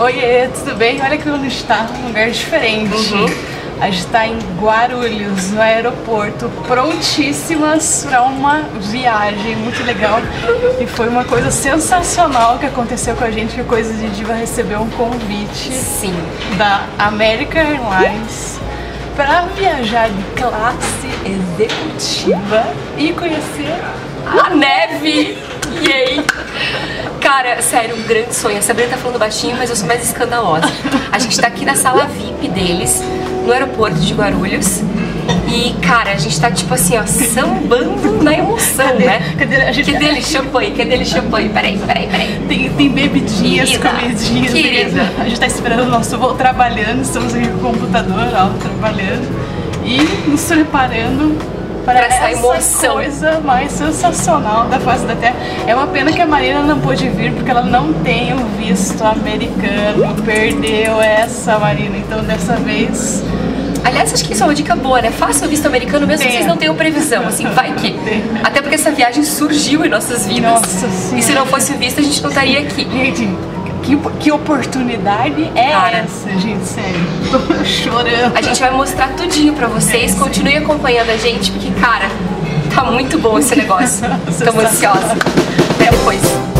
Oiê, tudo bem? Olha que onde está, um lugar diferente. A gente está em Guarulhos, no aeroporto, prontíssimas para uma viagem muito legal. E foi uma coisa sensacional que aconteceu com a gente, que o Coisa de Diva recebeu um convite da American Airlines para viajar de classe executiva e conhecer a neve. E aí? Cara, sério, um grande sonho. A Sabrina tá falando baixinho, mas eu sou mais escandalosa. A gente tá aqui na sala VIP deles, no aeroporto de Guarulhos. E, cara, a gente tá tipo assim, ó, sambando na emoção, né? Cadê ele champanhe? Cadê ele champanhe? Peraí. Tem bebidinhas, Querida, comidinhas. querida. A gente tá esperando o nosso voo trabalhando, estamos aqui com o computador, ó, trabalhando e nos preparando para essa emoção, coisa mais sensacional da face da Terra. É uma pena que a Marina não pôde vir, porque ela não tem o visto americano, perdeu essa, Marina, então dessa vez... Aliás, acho que isso é uma dica boa, né? Faça o visto americano mesmo que vocês não tenham previsão, assim, vai que... Até porque essa viagem surgiu em nossas vidas. Nossa Senhora. E se não fosse o visto, a gente não estaria aqui. Gente, que oportunidade é essa, gente? Sério, tô chorando. A gente vai mostrar tudinho pra vocês, continue acompanhando a gente, porque, cara, tá muito bom esse negócio. Tô ansiosa. Até depois.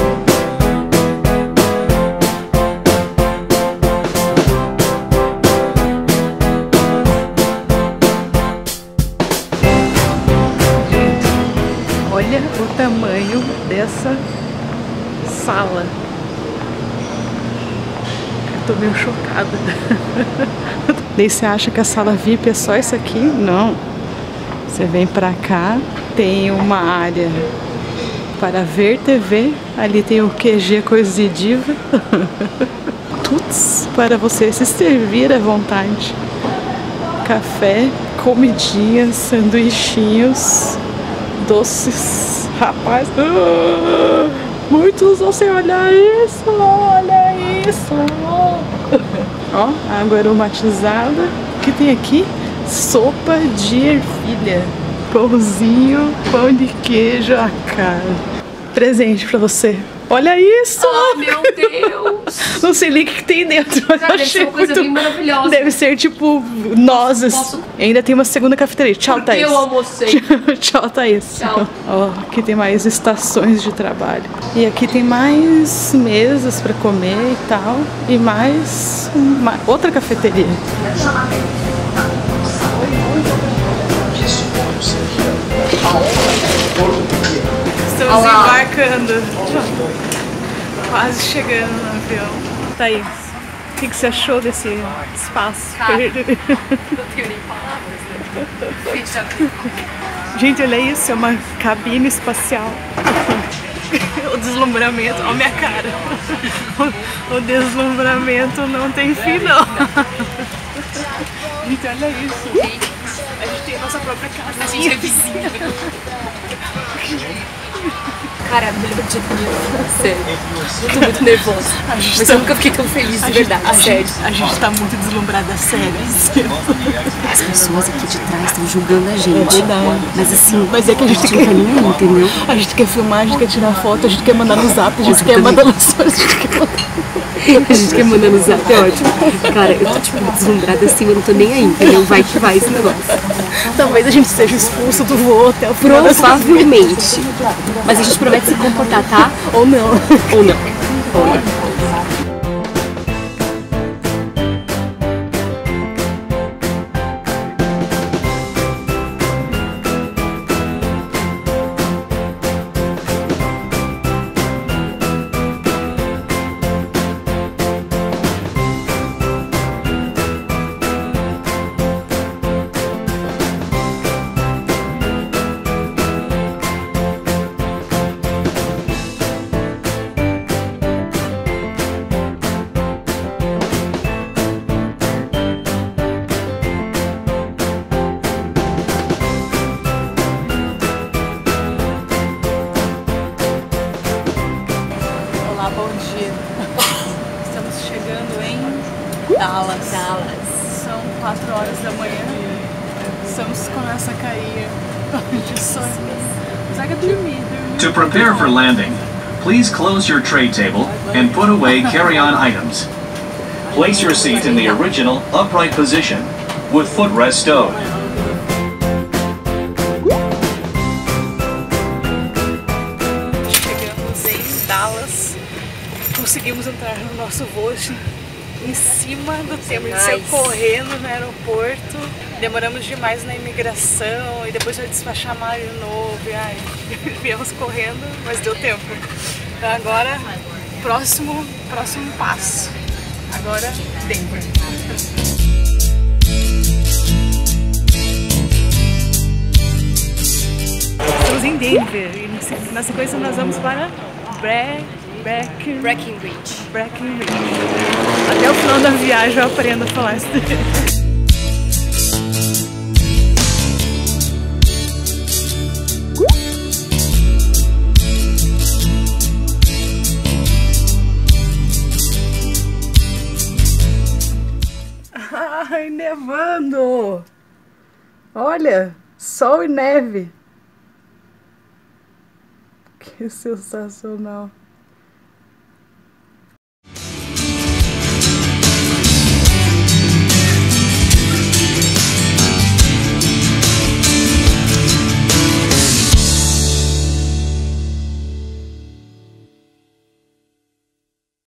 Olha o tamanho dessa sala. Tô meio chocada. Daí você acha que a sala VIP é só isso aqui? Não. Você vem pra cá, tem uma área para ver TV. Ali tem o QG Coisa de Diva. Tudo para você se servir à vontade. Café, comidinhas, sanduichinhos, doces. Rapaz, muitos vão se olhar isso, olha isso. Ó, água aromatizada. O que tem aqui? Sopa de ervilha. Pãozinho, pão de queijo, a cara. Presente pra você. Olha isso! Oh, meu Deus! Não sei nem o que tem dentro, mas cara, eu achei deve ser uma coisa bem maravilhosa. Deve ser tipo nozes. Ainda tem uma segunda cafeteria. Tchau, Thaís. Eu almocei. Tchau, Thaís. Tchau. Ó, aqui tem mais estações de trabalho. E aqui tem mais mesas pra comer e tal. E mais outra cafeteria. Estamos embarcando. Quase chegando no avião. Thaís, o que você achou desse espaço? Cara, não tenho nem palavras, né? Gente, olha isso, é uma cabine espacial. O deslumbramento, olha a minha cara. O deslumbramento não tem fim, não. Gente, olha isso. A gente tem a nossa própria casa. A gente é vizinha. Cara, me lembro de sério. Eu tô muito nervosa. Mas eu nunca fiquei tão feliz de verdade, sério. A gente tá muito deslumbrada, sério. As pessoas aqui de trás estão julgando a gente. Mas assim, mas é que a gente não tá nem aí, entendeu? A gente quer filmar, a gente quer tirar foto, a gente quer mandar no zap, a gente quer mandar no stories, a gente quer mandar... A gente quer mandar no zap, é ótimo. Cara, eu tô tipo deslumbrada assim, eu não tô nem aí, entendeu? Vai que vai esse negócio. Talvez a gente seja expulso do voo até o final. Provavelmente. Mas a gente promete se comportar, tá? Ou não. Ou não. Ou não. Dallas. São 4 horas da manhã. Estamos começa a cair de sono. Mas é dormir. To prepare for landing, please close your tray table and put away carry-on items. Place your seat in the original upright position, with footrest stowed. Chegamos em Dallas, conseguimos entrar no nosso voo em cima do tempo. A gente saiu correndo no aeroporto, demoramos demais na imigração e depois foi despachar a mala de novo. E ai, viemos correndo, mas deu tempo. Então agora, próximo passo. Agora, Denver. Estamos em Denver e na sequência nós vamos para Breckenridge. Até o final da viagem eu aprendo a falar isso. Ai, nevando! Olha, sol e neve. Que sensacional!